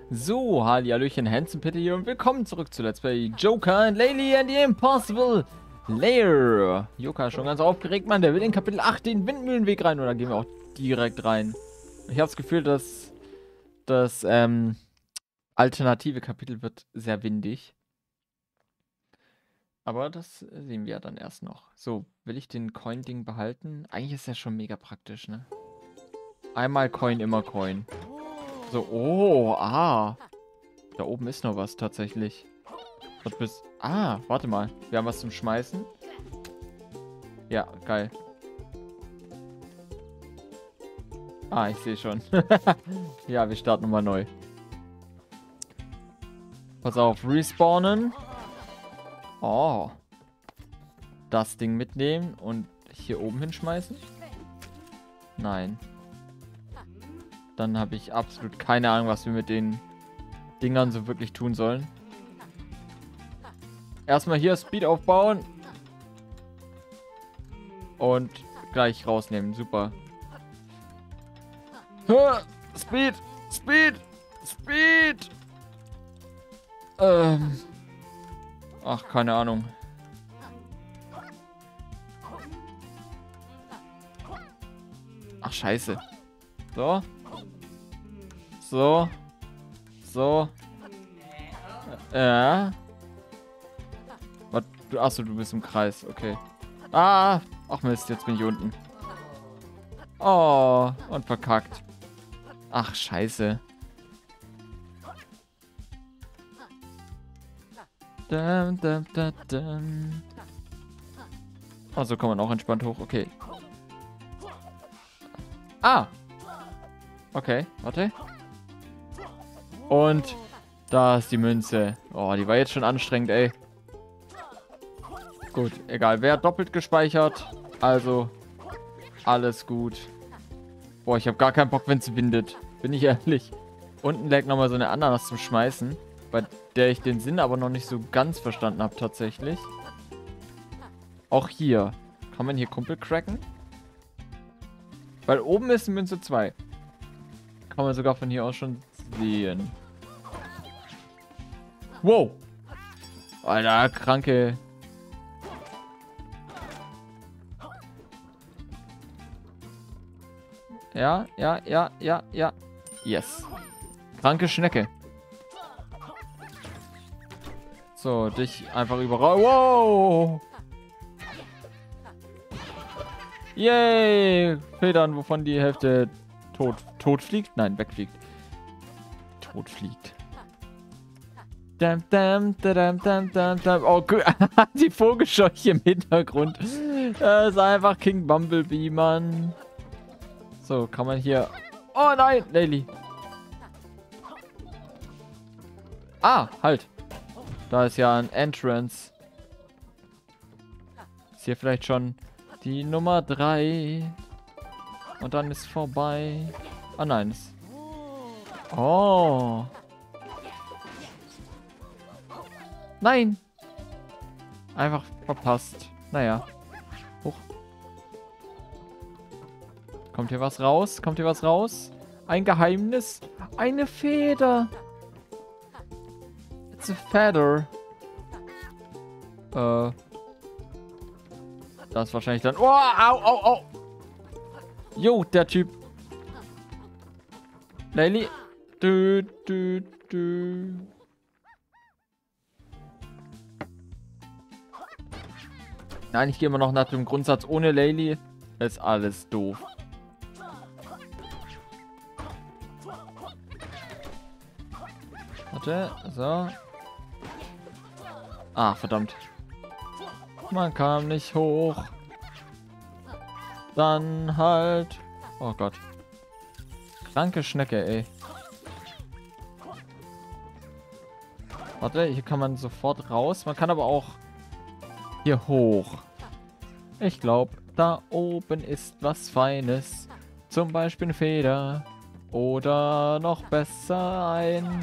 So, Hallihallöchen, Handsome Pitty hier und willkommen zurück zu Let's Play Joker and Laylee and the Impossible Lair. Joker ist schon ganz aufgeregt, Mann. Der will in Kapitel 8 den Windmühlenweg rein. Oder gehen wir auch direkt rein? Ich habe das Gefühl, dass das alternative Kapitel wird sehr windig. Aber das sehen wir ja dann erst noch. So, will ich den Coin-Ding behalten? Eigentlich ist das schon mega praktisch, ne? Einmal Coin, immer Coin. So, oh, da oben ist noch was tatsächlich. Warte mal. Wir haben was zum Schmeißen. Ja, geil. Ich sehe schon. Ja, wir starten nochmal neu. Pass auf, respawnen. Oh. Das Ding mitnehmen und hier oben hinschmeißen? Nein. Dann habe ich absolut keine Ahnung, was wir mit den Dingern so wirklich tun sollen. Erstmal hier Speed aufbauen. Und gleich rausnehmen. Super. Speed! Speed! Speed! Ach, keine Ahnung. Ach, scheiße. So. So. So. Ja. Was? Achso, du bist im Kreis. Okay. Ach Mist, jetzt bin ich unten. Oh, und verkackt. Ach, scheiße. Also kommt man auch entspannt hoch. Okay. Okay, warte. Und da ist die Münze. Oh, die war jetzt schon anstrengend, ey. Gut, egal. Wer hat doppelt gespeichert? Also, alles gut. Boah, ich habe gar keinen Bock, wenn es windet. Bin ich ehrlich. Unten lag nochmal so eine Ananas zum Schmeißen, bei der ich den Sinn aber noch nicht so ganz verstanden habe, tatsächlich. Auch hier. Kann man hier Kumpel cracken? Weil oben ist Münze 2. Kann man sogar von hier aus schon sehen. Wow. Alter, kranke. Ja. Yes. Kranke Schnecke. So, dich einfach überall. Wow. Yay. Federn, wovon die Hälfte tot fliegt? Nein, wegfliegt. Tot fliegt. Oh, die Vogelscheuche im Hintergrund. Das ist einfach King Bumblebee, Mann. So, kann man hier... Oh nein, Laylee. Halt. Da ist ja ein Entrance. Ist hier vielleicht schon die Nummer 3. Und dann ist vorbei. Nein. Oh. Nein. Einfach verpasst. Naja. Hoch. Kommt hier was raus? Kommt hier was raus? Ein Geheimnis? Eine Feder. It's a feather. Das ist wahrscheinlich dann... Oh, au. Jo, der Typ. Laylee. Nein, ich gehe immer noch nach dem Grundsatz, ohne Laylee ist alles doof. Warte, so. Verdammt. Man kam nicht hoch. Dann halt. Oh Gott. Kranke Schnecke, ey. Warte, hier kann man sofort raus. Man kann aber auch hier hoch. Ich glaube, da oben ist was Feines. Zum Beispiel eine Feder. Oder noch besser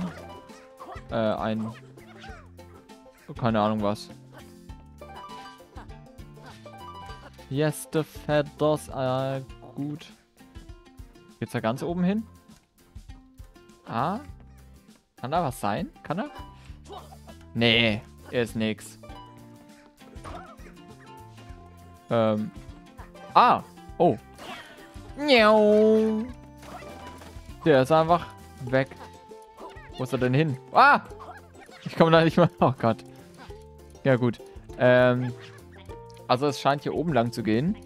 keine Ahnung was. Yes, the feathers. Gut. Geht's da ganz oben hin? Kann da was sein? Kann er? Nee, er ist nix. Ah. Oh. Miau. Der ist einfach weg. Wo ist er denn hin? Ah! Ich komme da nicht mal. Oh Gott. Ja, gut. Also es scheint hier oben lang zu gehen.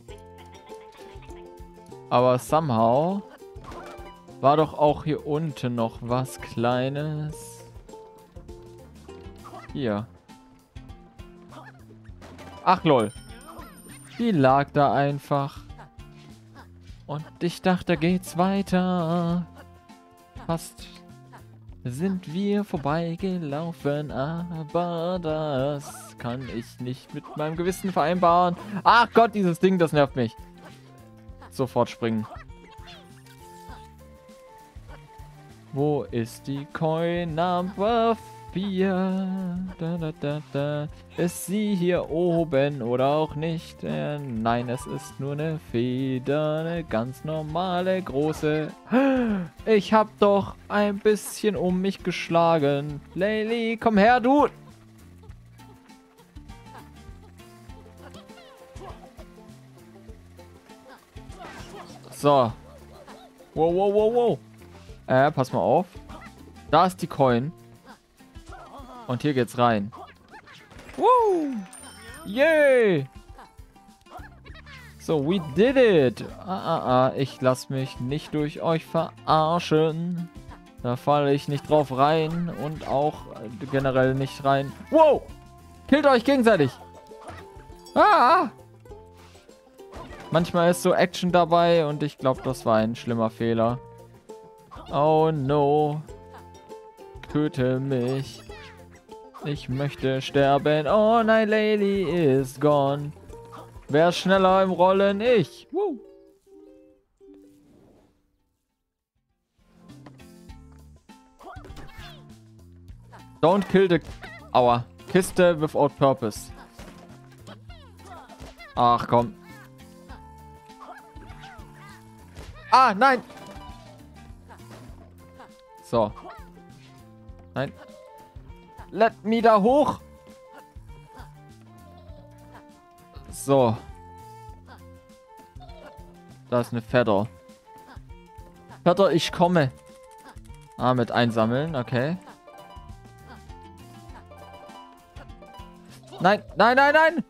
Aber somehow war doch auch hier unten noch was Kleines. Hier. Ach, lol. Die lag da einfach. Und ich dachte, da geht's weiter. Fast sind wir vorbeigelaufen, aber das kann ich nicht mit meinem Gewissen vereinbaren. Ach Gott, dieses Ding, das nervt mich. Sofort springen. Wo ist die Coin Number 4? Da, da, da, da. Ist sie hier oben oder auch nicht? Nein, es ist nur eine Feder, eine ganz normale große. Ich hab doch ein bisschen um mich geschlagen. Laylee, komm her, du! So. Wow, wow, wow, wow. Pass mal auf. Da ist die Coin. Und hier geht's rein. Woo! Yay! So, we did it. Ich lasse mich nicht durch euch verarschen. Da falle ich nicht drauf rein und auch generell nicht rein. Wow! Killt euch gegenseitig. Ah! Manchmal ist so Action dabei und ich glaube, das war ein schlimmer Fehler. Oh no. Töte mich. Ich möchte sterben. Oh nein, Laylee is gone. Wer ist schneller im Rollen? Ich. Woo. Don't kill the... Aua. Kiste without purpose. Ach komm. Ah, nein. So. Nein. Let me da hoch. So. Da ist eine Feather. Feather, ich komme. Ah, mit einsammeln, okay. Nein, nein, nein, nein.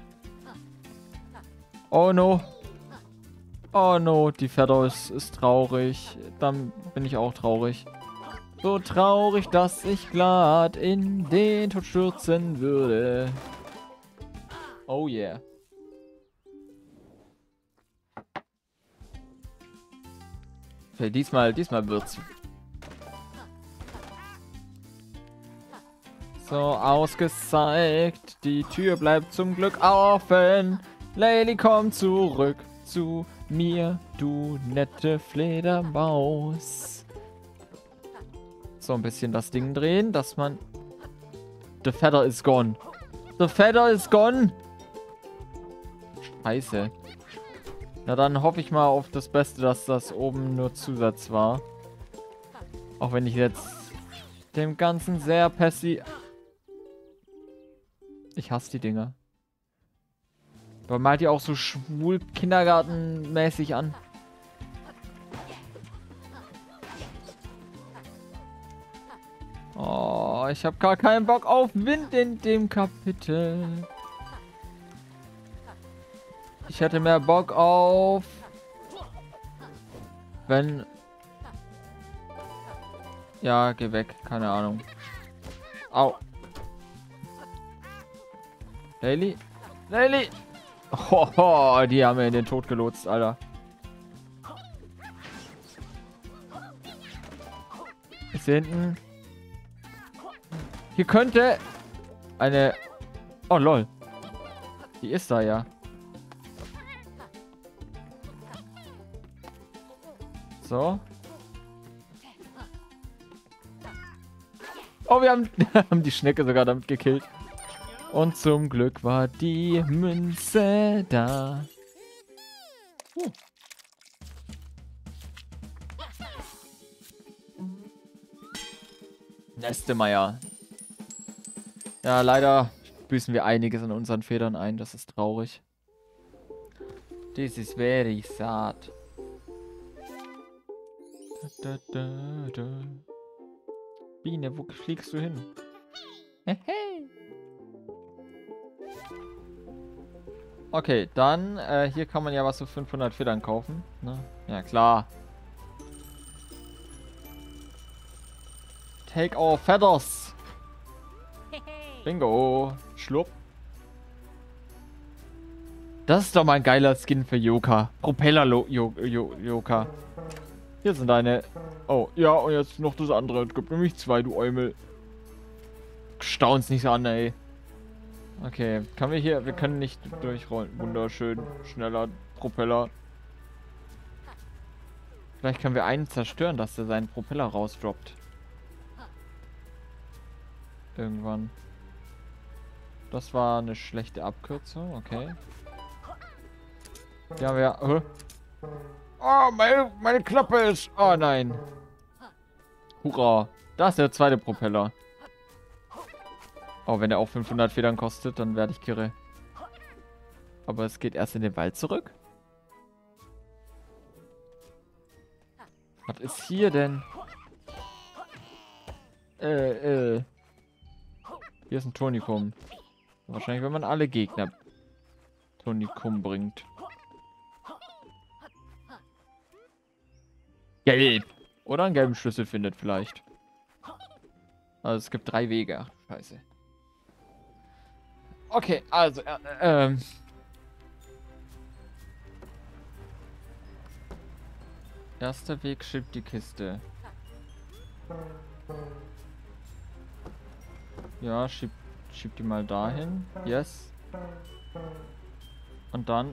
Oh no. Oh no, die Feather ist traurig. Dann bin ich auch traurig. So traurig, dass ich glatt in den Tod stürzen würde. Oh yeah. Okay, diesmal wird's. So, ausgezeigt. Die Tür bleibt zum Glück offen. Laylee, komm zurück zu mir, du nette Fledermaus. So, ein bisschen das Ding drehen, dass man... The feather is gone. The feather is gone. Scheiße. Na dann hoffe ich mal auf das Beste, dass das oben nur Zusatz war. Auch wenn ich jetzt dem Ganzen sehr Ich hasse die Dinger. Aber malt die auch so schwul kindergartenmäßig an. Oh, ich habe gar keinen Bock auf Wind in dem Kapitel. Ich hätte mehr Bock auf... Wenn... Ja, geh weg. Keine Ahnung. Au. Laylee? Laylee! Oh, die haben mir in den Tod gelotst, Alter. Ist hier hinten... Hier könnte eine... Oh, lol. Die ist da, ja. So. Oh, wir haben die Schnecke sogar damit gekillt. Und zum Glück war die Münze da. Nestemeier. Ja, leider büßen wir einiges an unseren Federn ein. Das ist traurig. This is very sad. Da, da, da. Biene, wo fliegst du hin? Okay, dann, hier kann man ja was für 500 Federn kaufen. Ne? Ja, klar. Take our feathers. Bingo. Schlupp. Das ist doch mal ein geiler Skin für Yoka. Propeller-Yoka. Hier sind deine... Oh, ja, und jetzt noch das andere. Es gibt nämlich 2, du Eumel. Staun's nicht so an, ey. Okay, können wir hier... Wir können nicht durchrollen. Wunderschön. Schneller Propeller. Vielleicht können wir einen zerstören, dass der seinen Propeller rausdroppt. Irgendwann. Das war eine schlechte Abkürzung, okay. Hier haben wir... Oh, meine Klappe ist... Oh nein. Hurra. Da ist der zweite Propeller. Oh, wenn der auch 500 Federn kostet, dann werde ich kirre. Aber es geht erst in den Wald zurück? Was ist hier denn? Hier ist ein Tonikum. Wahrscheinlich, wenn man alle Gegner Tonikum bringt. Gelb. Oder einen gelben Schlüssel findet vielleicht. Also es gibt 3 Wege. Ach, scheiße. Okay, also, erster Weg schiebt die Kiste. Ja, schieb die mal dahin. Yes. Und dann...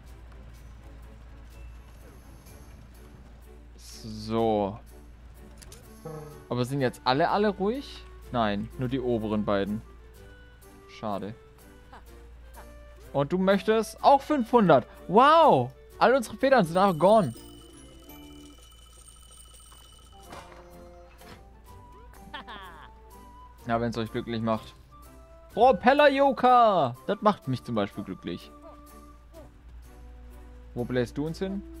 So. Aber sind jetzt alle ruhig? Nein, nur die oberen beiden. Schade. Und du möchtest auch 500. Wow! All unsere Federn sind auch gone. Ja, wenn es euch glücklich macht. Propeller-Yoka! Das macht mich zum Beispiel glücklich. Wo bläst du uns hin?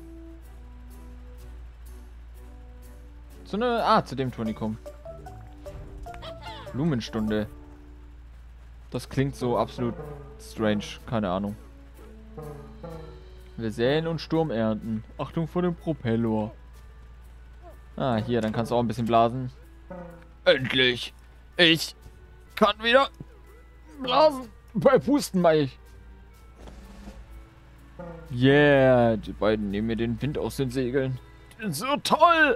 Zu dem Tonikum. Blumenstunde. Das klingt so absolut strange. Keine Ahnung. Wir säen und Sturm ernten. Achtung vor dem Propeller. Ah, hier, dann kannst du auch ein bisschen blasen. Endlich! Ich kann wieder blasen. Bei Pusten meine ich. Yeah, die beiden nehmen mir den Wind aus den Segeln. Die sind so toll!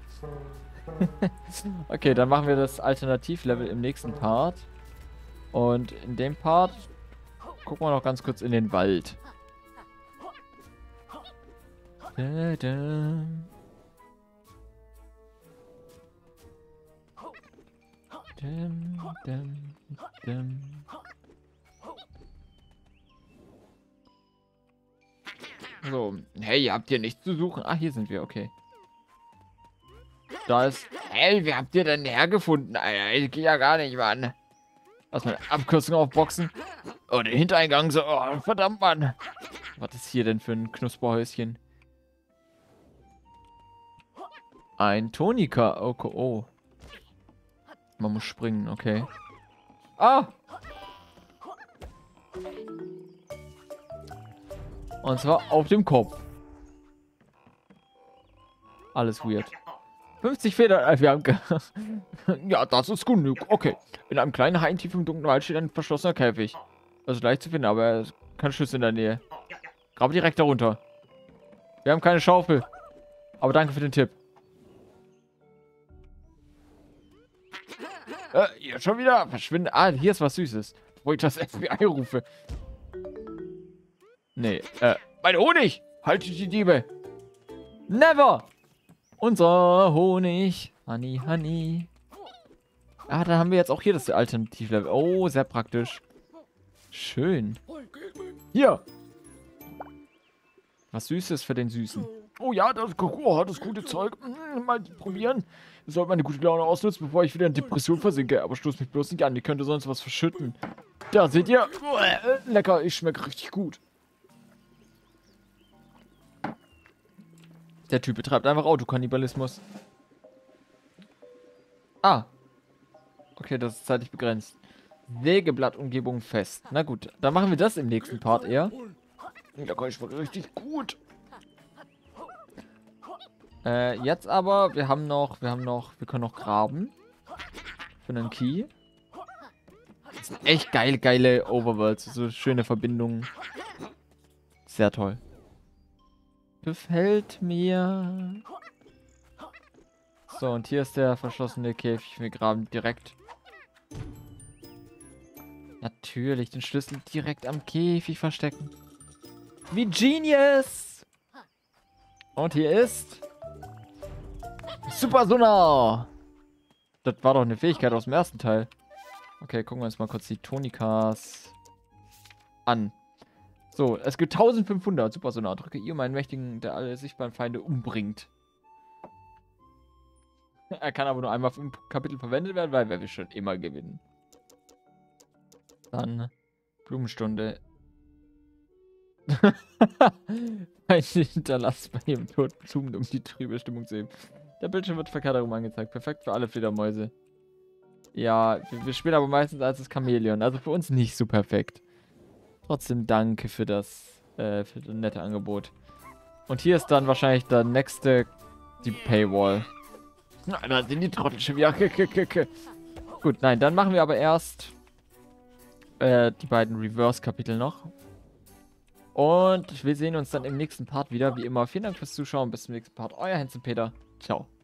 Okay, dann machen wir das Alternativlevel im nächsten Part. Und in dem Part gucken wir noch ganz kurz in den Wald. Da, da. Dum, dum, dum. So, hey, habt ihr nichts zu suchen? Ah, hier sind wir, okay. Da ist... Hey, wer habt ihr denn hergefunden? Alter, ich geh ja gar nicht, Mann. Lass mal eine Abkürzung aufboxen. Oh, den Hintereingang so. Oh, verdammt, Mann. Was ist hier denn für ein Knusperhäuschen? Ein Tonika. Oh, oh. Man muss springen, okay. Ah! Und zwar auf dem Kopf. Alles weird. 50 Federn. Wir haben ja, das ist genug. Okay. In einem kleinen Hain tief im dunklen Wald steht ein verschlossener Käfig. Also leicht zu finden, aber er ist kein Schlüssel in der Nähe. Grabe direkt darunter. Wir haben keine Schaufel. Aber danke für den Tipp. Hier schon wieder. Verschwinde. Ah, hier ist was Süßes. Wo ich das FBI rufe. Nee, mein Honig! Haltet die Diebe! Never! Unser Honig. Honey, honey. Ah, dann haben wir jetzt auch hier das Alternativlevel. Oh, sehr praktisch. Schön. Hier. Was Süßes für den Süßen. Oh ja, das gute Zeug. Mal probieren. sollte meine gute Laune ausnutzen, bevor ich wieder in Depression versinke. Aber stoß mich bloß nicht an, die könnte sonst was verschütten. Da seht ihr. Lecker, ich schmecke richtig gut. Der Typ betreibt einfach Autokannibalismus. Ah. Okay, das ist zeitlich begrenzt. Sägeblattumgebung fest. Na gut, dann machen wir das im nächsten Part eher. Lecker, ich schmecke richtig gut. Jetzt aber, wir können noch graben. Für einen Key. Das sind echt geile Overworlds. So schöne Verbindungen. Sehr toll. Gefällt mir. So, und hier ist der verschlossene Käfig. Wir graben direkt. Natürlich, den Schlüssel direkt am Käfig verstecken. Wie genius! Und hier ist... Super Sonar! Das war doch eine Fähigkeit aus dem ersten Teil. Okay, gucken wir uns mal kurz die Tonikas an. So, es gibt 1500 Super Sonar. Drücke I, um einen mächtigen, der alle sichtbaren Feinde umbringt. Er kann aber nur einmal im Kapitel verwendet werden, weil wir schon immer gewinnen. Dann Blumenstunde. Ein hinterlasst bei jedem Tod Blumen, um die trübe Stimmung zu heben. Der Bildschirm wird verkehrt herum angezeigt. Perfekt für alle Fledermäuse. Ja, wir spielen aber meistens als das Chamäleon. Also für uns nicht so perfekt. Trotzdem danke für das nette Angebot. Und hier ist dann wahrscheinlich der nächste, die Paywall. Nein, da sind die Trottel schon wieder. Gut, nein, dann machen wir aber erst die beiden Reverse-Kapitel noch. Und wir sehen uns dann im nächsten Part wieder. Wie immer, vielen Dank fürs Zuschauen. Bis zum nächsten Part. Euer Heinz und Peter. Ciao.